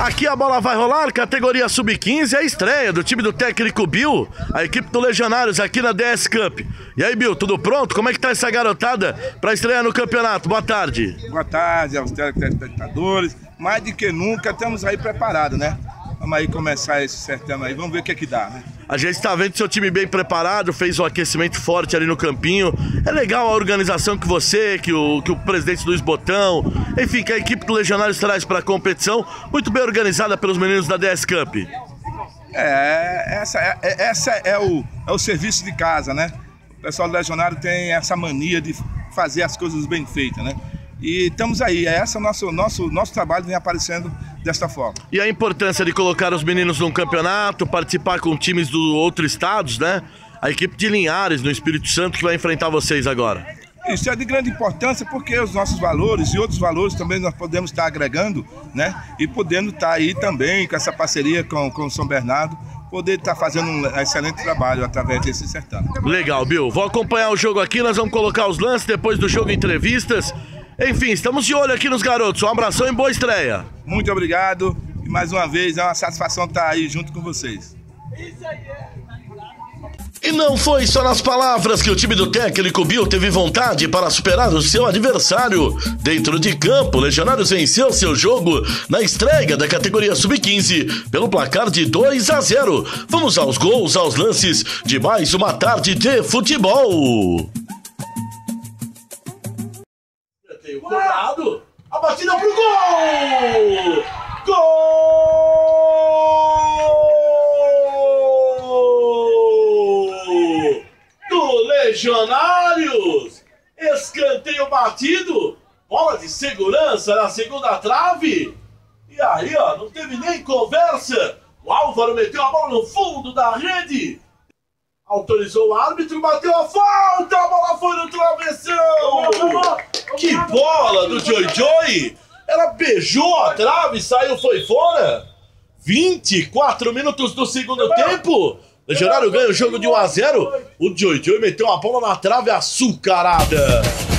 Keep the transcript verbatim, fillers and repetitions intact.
Aqui a bola vai rolar, categoria sub quinze, é a estreia do time do técnico Bill, a equipe do Legionários aqui na D S Cup. E aí, Bill, tudo pronto? Como é que tá essa garotada para estrear no campeonato? Boa tarde. Boa tarde aos telespectadores. Mais do que nunca, estamos aí preparados, né? Vamos aí começar esse certame aí, vamos ver o que é que dá, né? A gente está vendo seu time bem preparado, fez um aquecimento forte ali no campinho. É legal a organização que você, que o, que o presidente Luiz Botão, enfim, que a equipe do Legionários traz para a competição, muito bem organizada pelos meninos da D S Cup. É, essa, é, essa é, o, é o serviço de casa, né? O pessoal do Legionário tem essa mania de fazer as coisas bem feitas, né? E estamos aí, é esse o nosso, nosso, nosso trabalho vem aparecendo desta forma. E a importância de colocar os meninos num campeonato, participar com times do outros estados, né? A equipe de Linhares, no Espírito Santo, que vai enfrentar vocês agora. Isso é de grande importância porque os nossos valores e outros valores também nós podemos estar agregando, né? E podendo estar aí também com essa parceria com, com o São Bernardo, poder estar fazendo um excelente trabalho através desse certame. Legal, Bill. Vou acompanhar o jogo aqui, nós vamos colocar os lances, depois do jogo entrevistas. Enfim, estamos de olho aqui nos garotos. Um abração e boa estreia. Muito obrigado. E mais uma vez, é uma satisfação estar aí junto com vocês. E não foi só nas palavras que o time do técnico Bill teve vontade para superar o seu adversário. Dentro de campo, o Legionários venceu seu jogo na estreia da categoria sub quinze pelo placar de dois a zero. Vamos aos gols, aos lances de mais uma tarde de futebol. Cobrado, a batida pro gol! Gol! Do Legionários! Escanteio batido, bola de segurança na segunda trave. E aí, ó, não teve nem conversa. O Álvaro meteu a bola no fundo da rede. Autorizou o árbitro, bateu a falta, a bola foi no travessão! Que bola do Joy Joy! Ela beijou a trave e saiu, foi fora! vinte e quatro minutos do segundo tempo! Legionário ganha o jogo de um a zero. O Joy Joy meteu a bola na trave açucarada.